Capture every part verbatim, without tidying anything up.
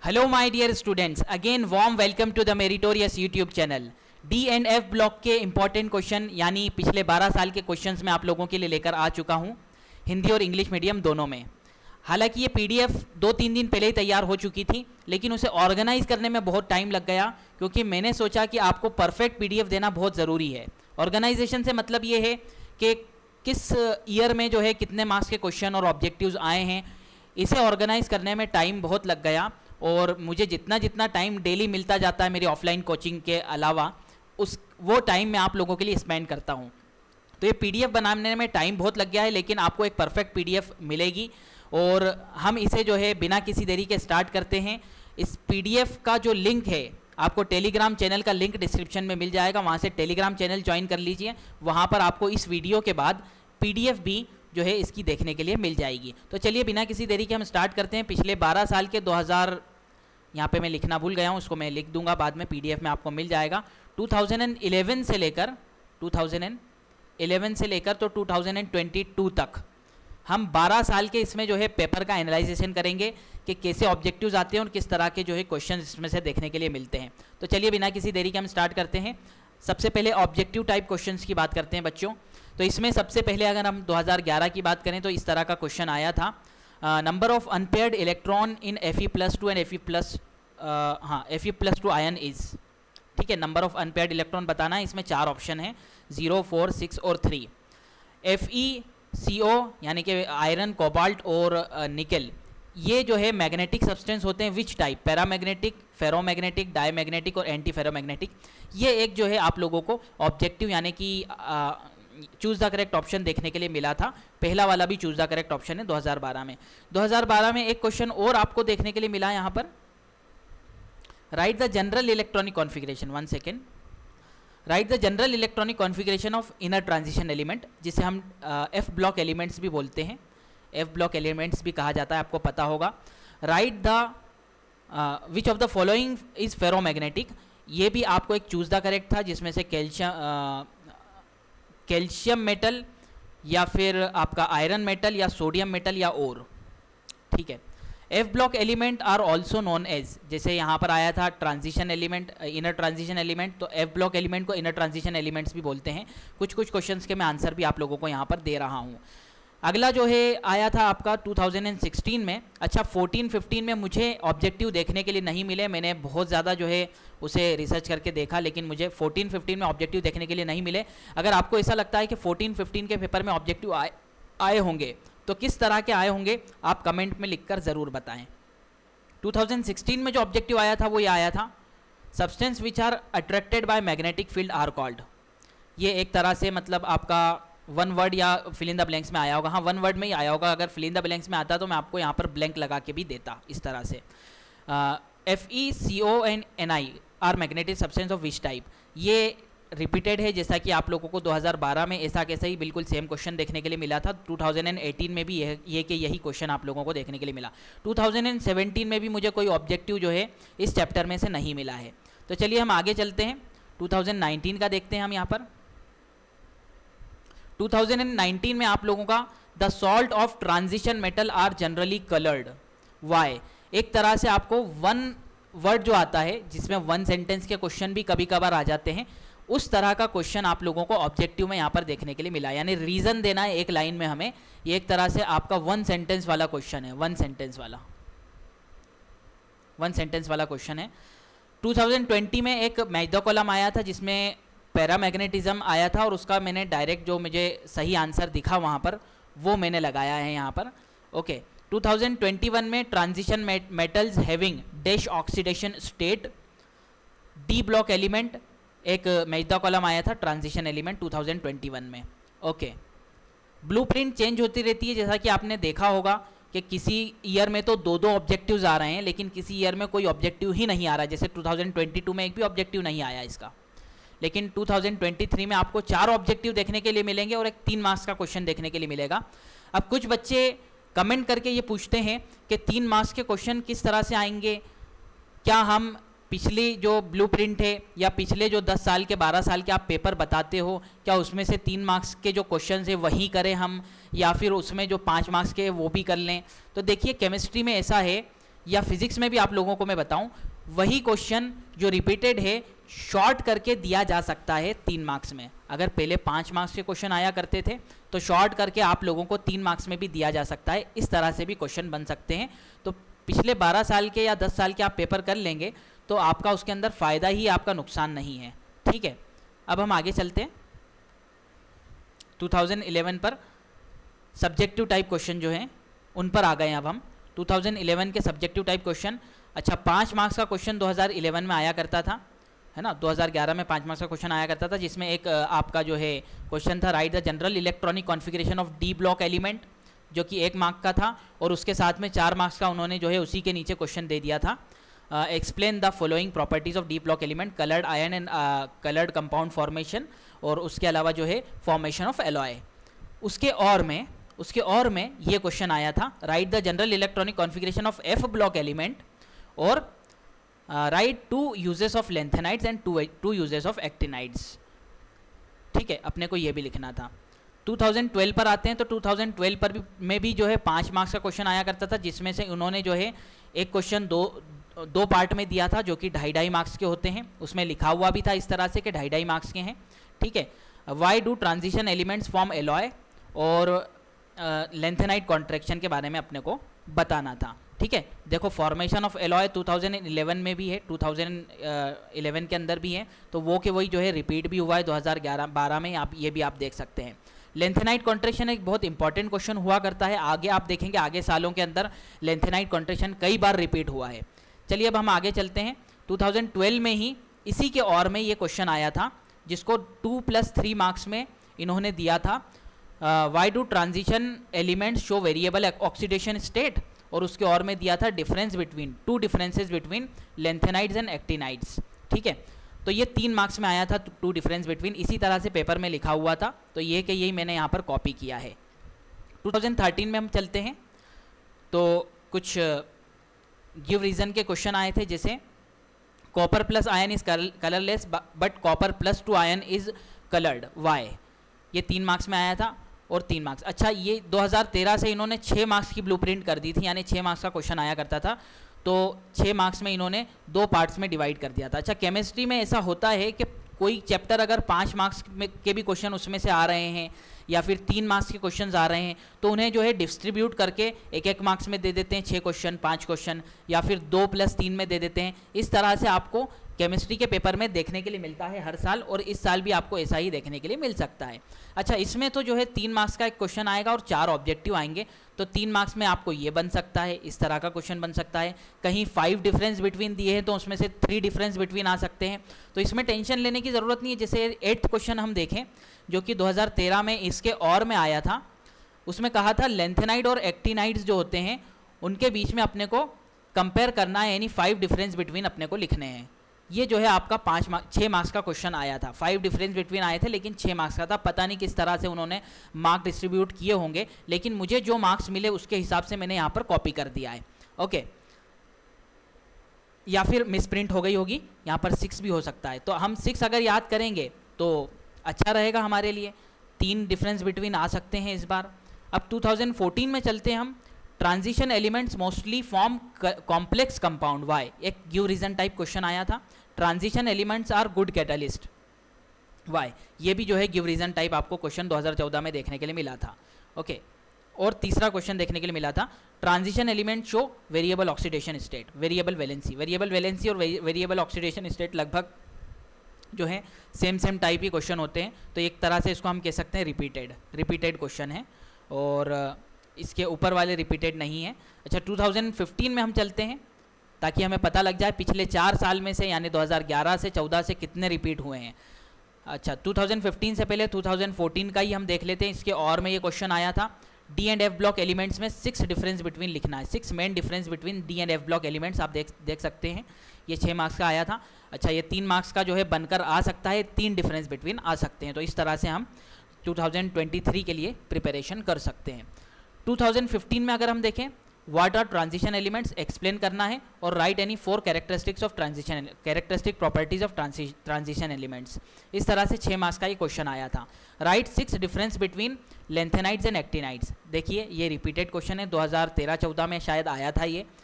Hello my dear students, again warm welcome to the meritorious YouTube channel. D and F block के important question यानी पिछले बारह साल के क्वेश्चंस मैं आप लोगों के लिए लेकर आ चुका हूं, हिंदी और इंग्लिश मीडियम दोनों में। हालांकि ये पीडीएफ दो तीन दिन पहले ही तैयार हो चुकी थी, लेकिन उसे ऑर्गेनाइज करने में बहुत टाइम लग गया, क्योंकि मैंने सोचा कि आपको परफेक्ट पीडीएफ देना बहुत ज़रूरी है। ऑर्गेनाइजेशन से मतलब ये है कि किस ईयर में जो है कितने मार्क्स के क्वेश्चन और ऑब्जेक्टिव्स आए हैं, इसे ऑर्गेनाइज करने में टाइम बहुत लग गया। और मुझे जितना जितना टाइम डेली मिलता जाता है मेरी ऑफलाइन कोचिंग के अलावा, उस वो टाइम मैं आप लोगों के लिए स्पेंड करता हूँ। तो ये पीडीएफ बनाने में टाइम बहुत लग गया है, लेकिन आपको एक परफेक्ट पीडीएफ मिलेगी और हम इसे जो है बिना किसी देरी के स्टार्ट करते हैं। इस पीडीएफ का जो लिंक है आपको टेलीग्राम चैनल का लिंक डिस्क्रिप्शन में मिल जाएगा, वहाँ से टेलीग्राम चैनल ज्वाइन कर लीजिए। वहाँ पर आपको इस वीडियो के बाद पीडीएफ भी जो है इसकी देखने के लिए मिल जाएगी। तो चलिए बिना किसी देरी के हम स्टार्ट करते हैं। पिछले बारह साल के दो हज़ार यहाँ पे मैं लिखना भूल गया हूँ, उसको मैं लिख दूंगा बाद में, पीडीएफ में आपको मिल जाएगा। दो हज़ार ग्यारह से लेकर दो हज़ार ग्यारह से लेकर तो दो हज़ार बाईस तक हम बारह साल के इसमें जो है पेपर का एनालाइजेशन करेंगे कि कैसे ऑब्जेक्टिव्स आते हैं और किस तरह के जो है क्वेश्चन इसमें से देखने के लिए मिलते हैं। तो चलिए बिना किसी देरी के हम स्टार्ट करते हैं। सबसे पहले ऑब्जेक्टिव टाइप क्वेश्चंस की बात करते हैं बच्चों। तो इसमें सबसे पहले अगर हम दो हज़ार ग्यारह की बात करें तो इस तरह का क्वेश्चन आया था, number of unpaired electron in Fe plus two and Fe plus हाँ Fe plus two ion is, ठीक है। नंबर ऑफ अनपेयर्ड इलेक्ट्रॉन बताना है, इसमें चार ऑप्शन है, जीरो, फोर, सिक्स और थ्री। FeCO यानी कि आयरन, कोबाल्ट और निकल, ये जो है मैग्नेटिक सब्सटेंस होते हैं। Which type? Paramagnetic, ferromagnetic, diamagnetic और एंटी फेरोमैग्नेटिक। ये एक जो है आप लोगों को ऑब्जेक्टिव यानी कि चूज द करेक्ट ऑप्शन देखने के लिए मिला था। पहला वाला भी चूज द करेक्ट ऑप्शन है दो हज़ार बारह में। दो हज़ार बारह में एक क्वेश्चन और आपको देखने के लिए मिला यहाँ पर, write the general electronic configuration, one second, write the general electronic configuration of inner transition element, जिसे हम एफ ब्लॉक एलिमेंट्स भी बोलते हैं, एफ ब्लॉक एलिमेंट्स भी कहा जाता है, आपको पता होगा। Write the which of the following is ferromagnetic, ये भी आपको एक चूज द करेक्ट था, जिसमें से कैल्शियम कैल्शियम मेटल या फिर आपका आयरन मेटल या सोडियम मेटल या और, ठीक है। F block element are also known as, जैसे यहाँ पर आया था transition element, inner transition element, तो एफ ब्लॉक एलिमेंट को इनर ट्रांजिशन एलिमेंट्स भी बोलते हैं। कुछ कुछ क्वेश्चंस के मैं आंसर भी आप लोगों को यहाँ पर दे रहा हूँ। अगला जो है आया था आपका दो हज़ार सोलह में। अच्छा, चौदह पंद्रह में मुझे ऑब्जेक्टिव देखने के लिए नहीं मिले, मैंने बहुत ज़्यादा जो है उसे रिसर्च करके देखा, लेकिन मुझे चौदह पंद्रह में ऑब्जेक्टिव देखने के लिए नहीं मिले। अगर आपको ऐसा लगता है कि चौदह पंद्रह के पेपर में ऑब्जेक्टिव आए आए होंगे तो किस तरह के आए होंगे आप कमेंट में लिखकर ज़रूर बताएं। दो हज़ार सोलह में जो ऑब्जेक्टिव आया था वो ये आया था, substance which are attracted by magnetic field are called. ये एक तरह से मतलब आपका वन वर्ड या फिल इन द ब्लैंक्स में आया होगा, हाँ वन वर्ड में ही आया होगा। अगर फिल इन द ब्लैंक्स में आता तो मैं आपको यहाँ पर ब्लैंक लगा के भी देता इस तरह से। FeCO and Ni are magnetic substance of which type, ये रिपीटेड है, जैसा कि आप लोगों को दो हज़ार बारह में ऐसा कैसा ही बिल्कुल सेम क्वेश्चन देखने के लिए मिला था। दो हज़ार अठारह में भी यह ये कि यही क्वेश्चन आप लोगों को देखने के लिए मिला। दो हज़ार सत्रह में भी मुझे कोई ऑब्जेक्टिव जो है इस चैप्टर में से नहीं मिला है। तो चलिए हम आगे चलते हैं, दो हज़ार उन्नीस का देखते हैं हम यहाँ पर। दो हज़ार उन्नीस में आप लोगों का the salt of transition metal are generally coloured why, एक तरह से आपको वन वर्ड जो आता है जिसमें वन सेंटेंस के क्वेश्चन भी कभी कभार आ जाते हैं, उस तरह का क्वेश्चन आप लोगों को ऑब्जेक्टिव में यहाँ पर देखने के लिए मिला। यानी रीजन देना है एक लाइन में हमें, ये एक तरह से आपका वन सेंटेंस वाला क्वेश्चन है, वन सेंटेंस वाला वन सेंटेंस वाला क्वेश्चन है। दो हज़ार बीस में एक मैच द कॉलम आया था जिसमें पैरामैग्नेटिज्म आया था, और उसका मैंने डायरेक्ट जो मुझे सही आंसर दिखा वहाँ पर वो मैंने लगाया है यहाँ पर, ओके। दो हज़ार इक्कीस में transition metals having dash oxidation state, D block element, एक मैच द कॉलम आया था ट्रांजिशन एलिमेंट दो हज़ार इक्कीस में, ओके। ब्लूप्रिंट चेंज होती रहती है, जैसा कि आपने देखा होगा कि किसी ईयर में तो दो दो ऑब्जेक्टिव्स आ रहे हैं, लेकिन किसी ईयर में कोई ऑब्जेक्टिव ही नहीं आ रहा है। जैसे दो हज़ार बाईस में एक भी ऑब्जेक्टिव नहीं आया इसका, लेकिन दो हज़ार तेईस में आपको चार ऑब्जेक्टिव देखने के लिए मिलेंगे और एक तीन मार्क्स का क्वेश्चन देखने के लिए मिलेगा। अब कुछ बच्चे कमेंट करके ये पूछते हैं कि तीन मार्क्स के क्वेश्चन किस तरह से आएंगे, क्या हम पिछली जो ब्लूप्रिंट है या पिछले जो दस साल के बारह साल के आप पेपर बताते हो, क्या उसमें से तीन मार्क्स के जो क्वेश्चन है वही करें हम, या फिर उसमें जो पाँच मार्क्स के वो भी कर लें। तो देखिए केमिस्ट्री में ऐसा है या फिजिक्स में भी आप लोगों को मैं बताऊं, वही क्वेश्चन जो रिपीटेड है शॉर्ट करके दिया जा सकता है तीन मार्क्स में। अगर पहले पाँच मार्क्स के क्वेश्चन आया करते थे तो शॉर्ट करके आप लोगों को तीन मार्क्स में भी दिया जा सकता है। इस तरह से भी क्वेश्चन बन सकते हैं। तो पिछले बारह साल के या दस साल के आप पेपर कर लेंगे तो आपका उसके अंदर फ़ायदा ही, आपका नुकसान नहीं है। ठीक है, अब हम आगे चलते हैं। दो हज़ार ग्यारह पर सब्जेक्टिव टाइप क्वेश्चन जो हैं उन पर आ गए हैं अब हम। दो हज़ार ग्यारह के सब्जेक्टिव टाइप क्वेश्चन, अच्छा पाँच मार्क्स का क्वेश्चन दो हज़ार ग्यारह में आया करता था, है ना। दो हज़ार ग्यारह में पाँच मार्क्स का क्वेश्चन आया करता था, जिसमें एक आपका जो है क्वेश्चन था, write the general electronic configuration of D block element, जो कि एक मार्क का था। और उसके साथ में चार मार्क्स का उन्होंने जो है उसी के नीचे क्वेश्चन दे दिया था, explain the following properties of D block element, coloured ion and coloured compound formation, और उसके अलावा जो है फॉर्मेशन ऑफ एलॉय। उसके और में उसके और में ये क्वेश्चन आया था, write the general electronic configuration of F block element, और write two uses of lanthanides and two two uses of actinides. ठीक है, अपने को ये भी लिखना था। दो हज़ार बारह पर आते हैं तो दो हज़ार बारह पर भी में भी जो है पाँच मार्क्स का क्वेश्चन आया करता था, जिसमें से उन्होंने जो है एक क्वेश्चन दो दो पार्ट में दिया था, जो कि ढाई ढाई मार्क्स के होते हैं। उसमें लिखा हुआ भी था इस तरह से कि ढाई ढाई मार्क्स के हैं। ठीक है, why do transition elements form alloy, और लेंथेनाइड कॉन्ट्रैक्शन के बारे में अपने को बताना था। ठीक है, देखो फॉर्मेशन ऑफ एलॉय दो हज़ार ग्यारह में भी है, दो हज़ार ग्यारह के अंदर भी है, तो वो के वही जो है रिपीट भी हुआ है दो हज़ार ग्यारह बारह में, आप ये भी आप देख सकते हैं। लेंथेनाइड कॉन्ट्रैक्शन एक बहुत इंपॉर्टेंट क्वेश्चन हुआ करता है, आगे आप देखेंगे आगे सालों के अंदर लेंथेनाइड कॉन्ट्रैक्शन कई बार रिपीट हुआ है। चलिए अब हम आगे चलते हैं। दो हज़ार बारह में ही इसी के और में ये क्वेश्चन आया था, जिसको टू प्लस थ्री मार्क्स में इन्होंने दिया था, why do transition elements show variable oxidation state, और उसके और में दिया था difference between two differences between lanthanides and actinides. ठीक है, तो ये तीन मार्क्स में आया था, टू डिफरेंस बिटवीन, इसी तरह से पेपर में लिखा हुआ था, तो ये कि यही मैंने यहाँ पर कॉपी किया है। दो हज़ार तेरह में हम चलते हैं तो कुछ गिव रीजन के क्वेश्चन आए थे, जैसे copper plus ion is colourless but copper plus two ion is coloured, why. ये तीन मार्क्स में आया था और तीन मार्क्स। अच्छा, ये दो हज़ार तेरह से इन्होंने छः मार्क्स की ब्लूप्रिंट कर दी थी, यानी छः मार्क्स का क्वेश्चन आया करता था, तो छः मार्क्स में इन्होंने दो पार्ट्स में डिवाइड कर दिया था। अच्छा, केमिस्ट्री में ऐसा होता है कि कोई चैप्टर अगर पाँच मार्क्स में के भी क्वेश्चन उसमें से आ रहे हैं या फिर तीन मार्क्स के क्वेश्चन आ रहे हैं, तो उन्हें जो है डिस्ट्रीब्यूट करके एक एक मार्क्स में दे देते हैं, छः क्वेश्चन पाँच क्वेश्चन, या फिर दो प्लस तीन में दे देते हैं। इस तरह से आपको केमिस्ट्री के पेपर में देखने के लिए मिलता है हर साल, और इस साल भी आपको ऐसा ही देखने के लिए मिल सकता है। अच्छा, इसमें तो जो है तीन मार्क्स का एक क्वेश्चन आएगा और चार ऑब्जेक्टिव आएंगे, तो तीन मार्क्स में आपको ये बन सकता है, इस तरह का क्वेश्चन बन सकता है। कहीं फाइव डिफरेंस बिटवीन दिए हैं तो उसमें से थ्री डिफरेंस बिटवीन आ सकते हैं, तो इसमें टेंशन लेने की ज़रूरत नहीं है। जैसे एट्थ क्वेश्चन हम देखें, जो कि दो हज़ार तेरह में इसके और में आया था, उसमें कहा था लेंथेनाइड और एक्टिनाइड्स जो होते हैं उनके बीच में अपने को कंपेयर करना है, यानी फाइव डिफरेंस बिटवीन अपने को लिखने हैं। ये जो है आपका पाँच मार्क्स छः मार्क्स का क्वेश्चन आया था, फाइव डिफरेंस बिटवीन आए थे लेकिन छः मार्क्स का था। पता नहीं किस तरह से उन्होंने मार्क डिस्ट्रीब्यूट किए होंगे, लेकिन मुझे जो मार्क्स मिले उसके हिसाब से मैंने यहाँ पर कॉपी कर दिया है। ओके, या फिर मिसप्रिंट हो गई होगी, यहाँ पर सिक्स भी हो सकता है, तो हम सिक्स अगर याद करेंगे तो अच्छा रहेगा हमारे लिए। तीन डिफरेंस बिटवीन आ सकते हैं इस बार। अब दो हज़ार चौदह में चलते हैं हम। Transition elements mostly form complex compound, why. एक गिव रीजन टाइप क्वेश्चन आया था, transition elements are good catalyst, why. ये भी जो है गिव रीजन टाइप आपको क्वेश्चन दो हज़ार चौदह में देखने के लिए मिला था। ओके, और तीसरा क्वेश्चन देखने के लिए मिला था, transition element show variable oxidation state, variable valency. Variable valency और वेरिएबल ऑक्सीडेशन स्टेट लगभग जो है सेम सेम टाइप ही क्वेश्चन होते हैं, तो एक तरह से इसको हम कह सकते हैं रिपीटेड रिपीटेड क्वेश्चन है, और इसके ऊपर वाले रिपीटेड नहीं है। अच्छा, दो हज़ार पंद्रह में हम चलते हैं ताकि हमें पता लग जाए पिछले चार साल में से, यानी दो हज़ार ग्यारह से चौदह से कितने रिपीट हुए हैं। अच्छा, दो हज़ार पंद्रह से पहले दो हज़ार चौदह का ही हम देख लेते हैं। इसके और में ये क्वेश्चन आया था, D and F block elements में सिक्स डिफरेंस बिटवीन लिखना है, six main difference between D and F block elements, आप देख देख सकते हैं। ये छः मार्क्स का आया था। अच्छा, ये तीन मार्क्स का जो है बनकर आ सकता है, तीन डिफरेंस बिटवीन आ सकते हैं, तो इस तरह से हम दो हज़ार तेईस के लिए प्रिपरेशन कर सकते हैं। दो हज़ार पंद्रह में अगर हम देखें, what are transition elements explain करना है, और write any four characteristics of transition characteristic properties of transition elements. इस तरह से छः मार्क्स का ये क्वेश्चन आया था। Write six difference between lanthanides and actinides. देखिए, ये रिपीटेड क्वेश्चन है, दो हज़ार तेरह चौदह में शायद आया था ये।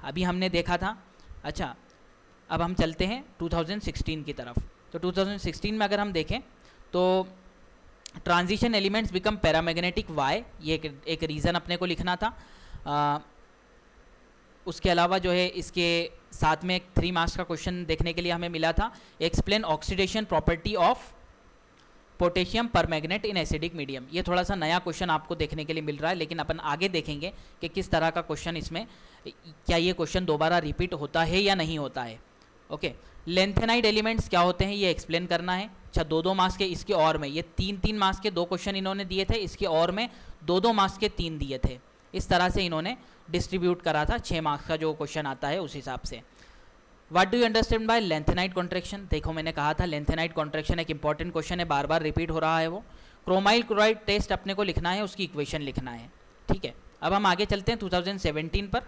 अभी हमने देखा था। अच्छा, अब हम चलते हैं टू थाउजेंड सिक्सटीन की तरफ। तो टू थाउजेंड सिक्सटीन में अगर हम देखें तो transition elements become paramagnetic why, ये एक, एक रीज़न अपने को लिखना था। आ, उसके अलावा जो है इसके साथ में एक थ्री मार्क्स का क्वेश्चन देखने के लिए हमें मिला था, explain oxidation property of potassium permanganate in acidic medium. ये थोड़ा सा नया क्वेश्चन आपको देखने के लिए मिल रहा है, लेकिन अपन आगे देखेंगे कि किस तरह का क्वेश्चन इसमें, क्या ये क्वेश्चन दोबारा रिपीट होता है या नहीं होता है। ओके, लेंथेनाइड एलिमेंट्स क्या होते हैं ये एक्सप्लेन करना है। अच्छा, दो दो मार्क्स के इसके और में, ये तीन तीन मार्क्स के दो क्वेश्चन इन्होंने दिए थे, इसके और में दो दो मार्क्स के तीन दिए थे। इस तरह से इन्होंने डिस्ट्रीब्यूट करा था, छः मार्क्स का जो क्वेश्चन आता है उस हिसाब से। What do you understand by lanthanide contraction? देखो मैंने कहा था लेंथेनाइड कॉन्ट्रैक्शन एक इंपॉर्टेंट क्वेश्चन है, बार बार रिपीट हो रहा है वो। क्रोमाइल क्लोराइड टेस्ट अपने को लिखना है, उसकी इक्वेशन लिखना है। ठीक है, अब हम आगे चलते हैं टू थाउजेंड सेवेंटीन पर।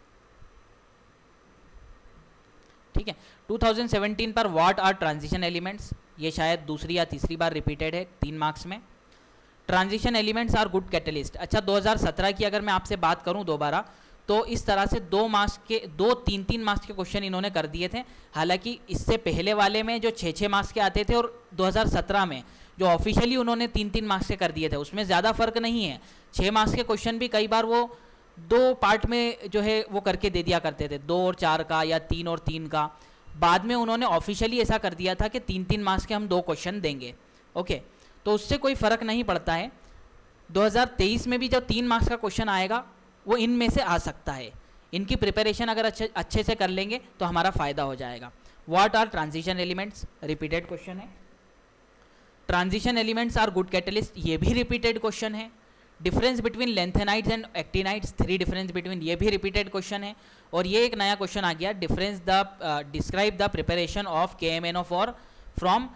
ठीक है, टू थाउजेंड सेवेंटीन पर व्हाट आर ट्रांजिशन एलिमेंट्स, ये शायद दूसरी या तीसरी बार रिपीटेड है तीन मार्क्स में। Transition elements are good catalyst. अच्छा, दो हज़ार सत्रह की अगर मैं आपसे बात करूं दोबारा, तो इस तरह से दो मार्क्स के दो तीन तीन मार्क्स के क्वेश्चन इन्होंने कर दिए थे। हालांकि इससे पहले वाले में जो छः छः मार्क्स के आते थे और दो हज़ार सत्रह में जो ऑफिशियली उन्होंने तीन तीन मार्क्स के कर दिए थे, उसमें ज़्यादा फर्क नहीं है। छः मार्क्स के क्वेश्चन भी कई बार वो दो पार्ट में जो है वो करके दे दिया करते थे, दो और चार का या तीन और तीन का। बाद में उन्होंने ऑफिशियली ऐसा कर दिया था कि तीन तीन मार्क्स के हम दो क्वेश्चन देंगे। ओके, तो उससे कोई फ़र्क नहीं पड़ता है। दो हज़ार तेईस में भी जो तीन मार्क्स का क्वेश्चन आएगा वो इनमें से आ सकता है। इनकी प्रिपरेशन अगर अच्छे अच्छे से कर लेंगे तो हमारा फ़ायदा हो जाएगा। What are transition elements, repeated question है। Transition elements are good catalyst, ये भी रिपीटेड क्वेश्चन है। Difference between lanthanides and actinides, three difference between, ये भी रिपीटेड क्वेश्चन है। और ये एक नया क्वेश्चन आ गया, difference the describe the preparation of K M N O four from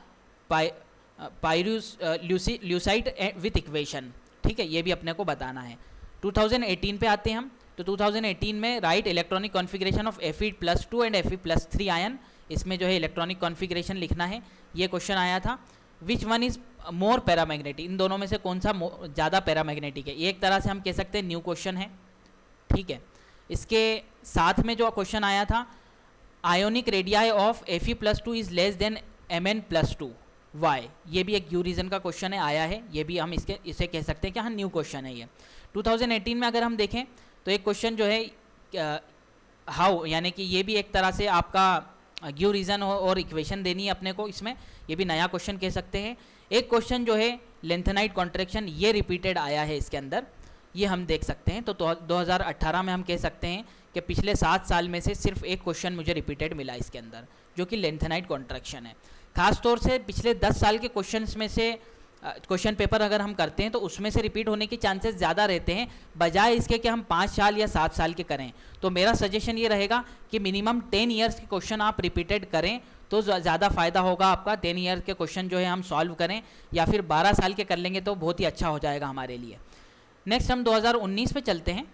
pyrolusite with equation. ठीक है, ये भी अपने को बताना है। टू थाउजेंड एटीन पे आते हैं हम। तो टू थाउजेंड एटीन में write electronic configuration of Fe plus two and Fe plus three ion, इसमें जो है इलेक्ट्रॉनिक कॉन्फ़िगरेशन लिखना है। ये क्वेश्चन आया था। Which one is more paramagnetic, इन दोनों में से कौन सा ज़्यादा पैरामैग्नेटिक है, ये एक तरह से हम कह सकते हैं न्यू क्वेश्चन है। ठीक है, इसके साथ में जो क्वेश्चन आया था, ionic radii of Fe plus two is less than Mn plus two why, ये भी एक यू रीजन का क्वेश्चन है, आया है। ये भी हम इसके इसे कह सकते हैं कि हाँ न्यू क्वेश्चन है ये। टू थाउजेंड एटीन में अगर हम देखें तो एक क्वेश्चन जो है हाउ, यानी कि ये भी एक तरह से आपका यू रीजन और इक्वेशन देनी है अपने को इसमें, ये भी नया क्वेश्चन कह सकते हैं। एक क्वेश्चन जो है लेंथेनाइड कॉन्ट्रैक्शन, ये रिपीटेड आया है इसके अंदर, ये हम देख सकते हैं। तो दो हज़ार अठारह में हम कह सकते हैं कि पिछले सात साल में से सिर्फ एक क्वेश्चन मुझे रिपीटेड मिला इसके अंदर, जो कि लेंथेनाइड कॉन्ट्रैक्शन है। खास तौर से पिछले दस साल के क्वेश्चंस में से क्वेश्चन पेपर अगर हम करते हैं तो उसमें से रिपीट होने के चांसेस ज़्यादा रहते हैं, बजाय इसके कि हम पाँच साल या सात साल के करें। तो मेरा सजेशन ये रहेगा कि मिनिमम टेन ईयर्स के क्वेश्चन आप रिपीटेड करें तो ज़्यादा फ़ायदा होगा आपका। टेन ईयर के क्वेश्चन जो है हम सॉल्व करें, या फिर बारह साल के कर लेंगे तो बहुत ही अच्छा हो जाएगा हमारे लिए। नेक्स्ट हम दो हज़ार उन्नीस पे चलते हैं।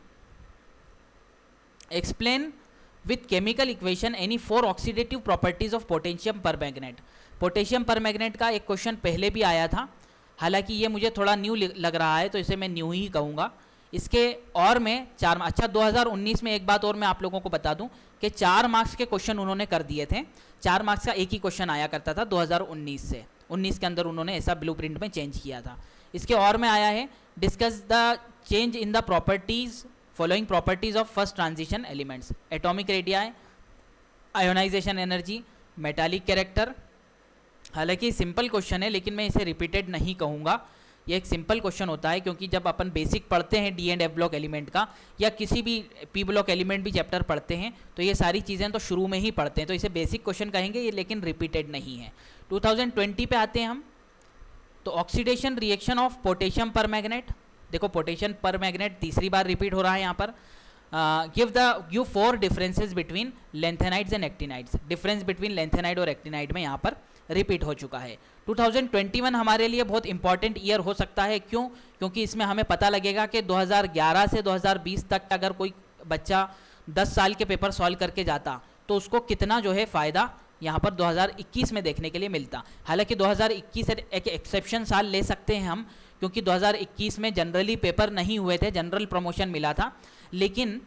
Explain with chemical equation any four oxidative properties of potassium permanganate. Potassium permanganate का एक क्वेश्चन पहले भी आया था, हालांकि ये मुझे थोड़ा न्यू लग रहा है तो इसे मैं न्यू ही कहूँगा। इसके और में चार, अच्छा दो हज़ार उन्नीस में एक बात और मैं आप लोगों को बता दूं कि चार मार्क्स के क्वेश्चन उन्होंने कर दिए थे। चार मार्क्स का एक ही क्वेश्चन आया करता था दो हज़ार उन्नीस से, उन्नीस के अंदर उन्होंने ऐसा ब्लूप्रिंट में चेंज किया था। इसके और में आया है, discuss the change in the properties following properties of first transition elements, atomic radii, ionization energy, metallic character. हालांकि सिंपल क्वेश्चन है लेकिन मैं इसे रिपीटेड नहीं कहूँगा, ये एक सिंपल क्वेश्चन होता है क्योंकि जब अपन बेसिक पढ़ते हैं d and F block element का, या किसी भी पी ब्लॉक एलिमेंट भी चैप्टर पढ़ते हैं, तो ये सारी चीज़ें तो शुरू में ही पढ़ते हैं, तो इसे बेसिक क्वेश्चन कहेंगे ये, लेकिन रिपीटेड नहीं है। टू थाउजेंड ट्वेंटी पे आते हैं हम। तो oxidation reaction of potassium permanganate, देखो पोटेशियम परमैग्नेट तीसरी बार रिपीट हो रहा है यहाँ पर। Give the give four differences between lanthanides and actinides, difference between lanthanide और एक्टिनाइड में यहाँ पर रिपीट हो चुका है। टू थाउजेंड ट्वेंटी वन हमारे लिए बहुत इंपॉर्टेंट ईयर हो सकता है, क्यों? क्योंकि इसमें हमें पता लगेगा कि दो हज़ार ग्यारह से दो हज़ार बीस तक अगर कोई बच्चा दस साल के पेपर सॉल्व करके जाता तो उसको कितना जो है फ़ायदा यहाँ पर दो हज़ार इक्कीस में देखने के लिए मिलता। हालांकि दो हज़ार इक्कीस एक एक्सेप्शन साल ले सकते हैं हम, क्योंकि दो हज़ार इक्कीस में जनरली पेपर नहीं हुए थे, जनरल प्रमोशन मिला था, लेकिन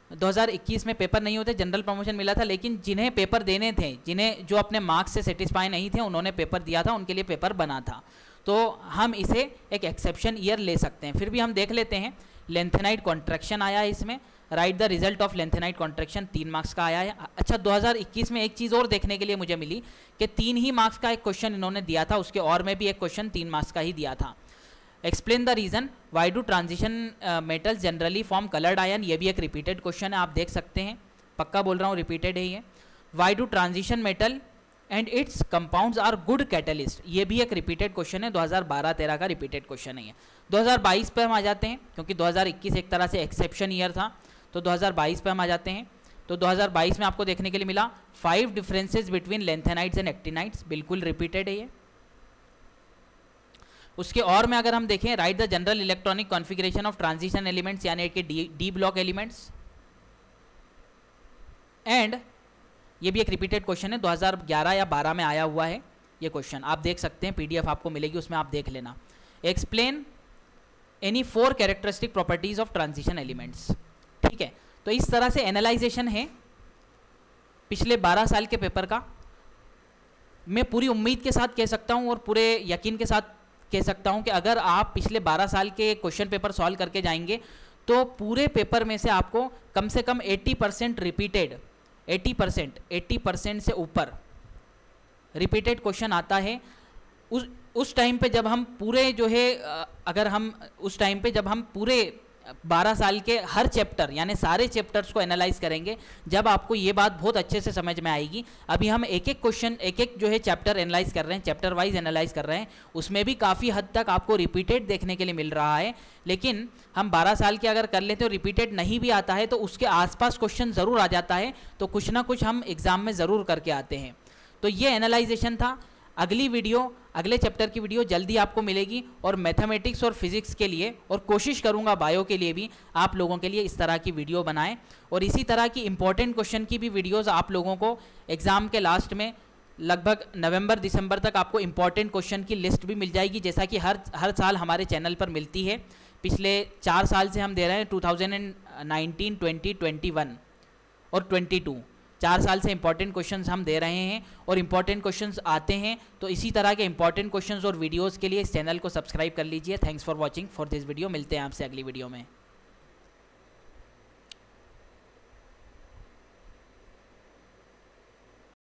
दो हज़ार इक्कीस में पेपर नहीं होते, जनरल प्रमोशन मिला था, लेकिन जिन्हें पेपर देने थे, जिन्हें जो अपने मार्क्स से सेटिस्फाई नहीं थे, उन्होंने पेपर दिया था, उनके लिए पेपर बना था। तो हम इसे एक एक्सेप्शन ईयर ले सकते हैं। फिर भी हम देख लेते हैं, लेंथेनाइट कॉन्ट्रैक्शन आया है इसमें, write the result of lanthanide contraction, तीन मार्क्स का आया है। अच्छा, दो हज़ार इक्कीस में एक चीज़ और देखने के लिए मुझे मिली कि तीन ही मार्क्स का एक क्वेश्चन इन्होंने दिया था, उसके और में भी एक क्वेश्चन तीन मार्क्स का ही दिया था। Explain the reason why do transition metals generally form coloured ion, ये भी एक रिपीटेड क्वेश्चन है, आप देख सकते हैं, पक्का बोल रहा हूँ, रिपीटेड है ये। Why do transition metal and its compounds are good catalyst, ये भी एक रिपीटेड क्वेश्चन है, दो हज़ार बारह तेरह का रिपीटेड क्वेश्चन है ये। दो हज़ार बाईस पे हम आ जाते हैं, क्योंकि दो हज़ार इक्कीस एक तरह से एक्सेप्शन ईयर था, तो दो हज़ार बाईस पे हम आ जाते हैं। तो दो हज़ार बाईस में आपको देखने के लिए मिला five differences between lanthanides and actinides, बिल्कुल रिपीटेड है ये। उसके और में अगर हम देखें, write the general electronic configuration of transition elements, यानी कि d d block elements, and ये भी एक रिपीटेड क्वेश्चन है, दो हज़ार ग्यारह या बारह में आया हुआ है ये क्वेश्चन, आप देख सकते हैं, पीडीएफ आपको मिलेगी, उसमें आप देख लेना। Explain any four characteristic properties of transition elements, ठीक है। तो इस तरह से एनालाइजेशन है पिछले बारह साल के पेपर का। मैं पूरी उम्मीद के साथ कह सकता हूं और पूरे यकीन के साथ कह सकता हूं कि अगर आप पिछले बारह साल के क्वेश्चन पेपर सॉल्व करके जाएंगे तो पूरे पेपर में से आपको कम से कम अस्सी परसेंट रिपीटेड, अस्सी परसेंट अस्सी परसेंट से ऊपर रिपीटेड क्वेश्चन आता है। उस उस टाइम पे जब हम पूरे जो है, अगर हम उस टाइम पे जब हम पूरे बारह साल के हर चैप्टर यानी सारे चैप्टर्स को एनालाइज करेंगे, जब आपको ये बात बहुत अच्छे से समझ में आएगी। अभी हम एक एक क्वेश्चन, एक एक जो है चैप्टर एनालाइज कर रहे हैं, चैप्टर वाइज एनालाइज कर रहे हैं, उसमें भी काफ़ी हद तक आपको रिपीटेड देखने के लिए मिल रहा है। लेकिन हम बारह साल के अगर कर लेते हैं और रिपीटेड नहीं भी आता है तो उसके आसपास क्वेश्चन ज़रूर आ जाता है, तो कुछ ना कुछ हम एग्ज़ाम में ज़रूर करके आते हैं। तो ये एनालाइजेशन था। अगली वीडियो, अगले चैप्टर की वीडियो जल्दी आपको मिलेगी, और मैथमेटिक्स और फिजिक्स के लिए, और कोशिश करूंगा बायो के लिए भी आप लोगों के लिए इस तरह की वीडियो बनाएं, और इसी तरह की इंपॉर्टेंट क्वेश्चन की भी वीडियोस आप लोगों को एग्ज़ाम के लास्ट में लगभग नवंबर दिसंबर तक आपको इंपॉर्टेंट क्वेश्चन की लिस्ट भी मिल जाएगी, जैसा कि हर हर साल हमारे चैनल पर मिलती है। पिछले चार साल से हम दे रहे हैं, two thousand nineteen, twenty, twenty one और ट्वेंटी टू, चार साल से इंपॉर्टेंट क्वेश्चंस हम दे रहे हैं, और इंपॉर्टेंट क्वेश्चंस आते हैं। तो इसी तरह के इंपॉर्टेंट क्वेश्चंस और वीडियोस के लिए इस चैनल को सब्सक्राइब कर लीजिए। Thanks for watching for this video. मिलते हैं आपसे अगली वीडियो में।